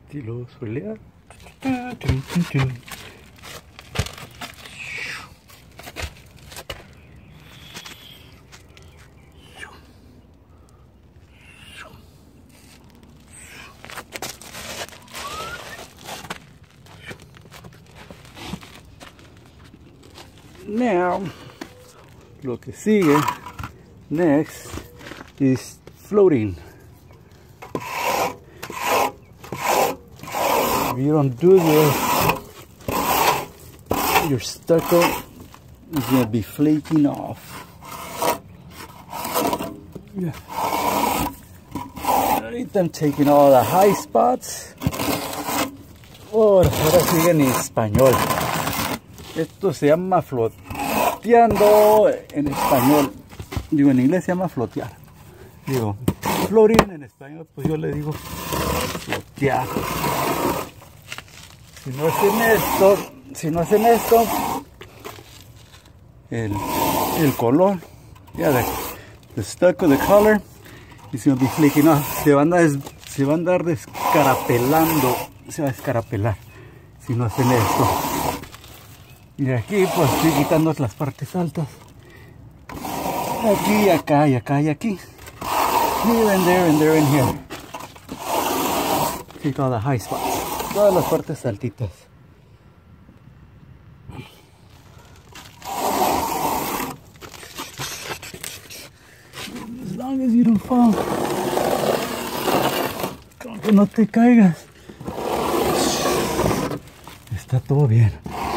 estilo soleado. Now, lo que sigue next is floating. If you don't do this, your stucco is going to be flaking off. Yeah. Ahorita I'm taking all the high spots. Oh, ahora sigue en español. Esto se llama floteando en español. Digo, en inglés se llama flotear. Digo, floating en español, pues yo le digo flotear. Si no hacen esto, el color, yeah, the stucco, the color, is going to be flaking off. Se va a andar descarapelando, se va a descarapelar si no hacen esto. Y de aquí pues estoy quitando las partes altas. Aquí, acá, y acá, y aquí. Here and there and there and here. Take all the high spots. Todas las partes altitas. As long as you don't fall. Con que no te caigas. Está todo bien.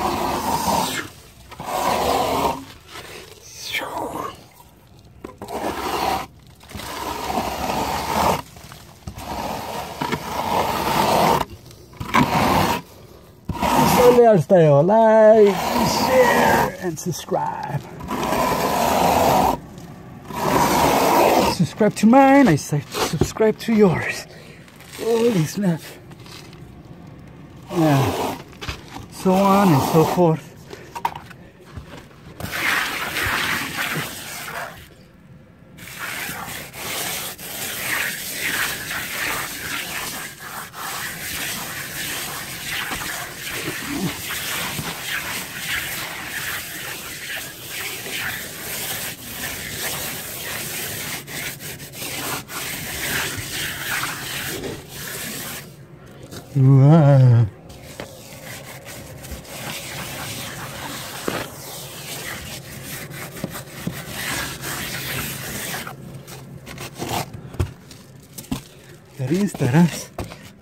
Stay like, share, and subscribe. Subscribe to mine, I say subscribe to yours. Holy snap. Yeah. So on and so forth. Wow. Estarás.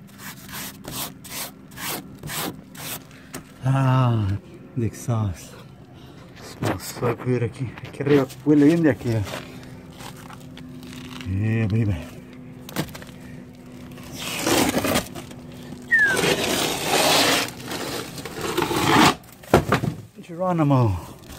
Ah, the exhaust. Smells so good aquí. Aquí arriba huele bien de aquí. Yeah, baby. Geronimo.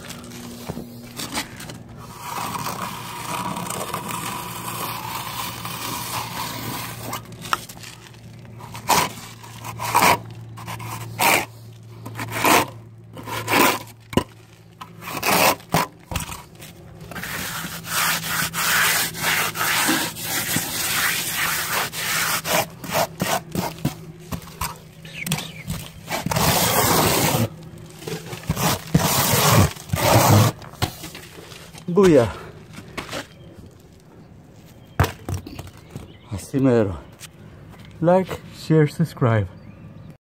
Booyah. Así mero. Like, share, subscribe.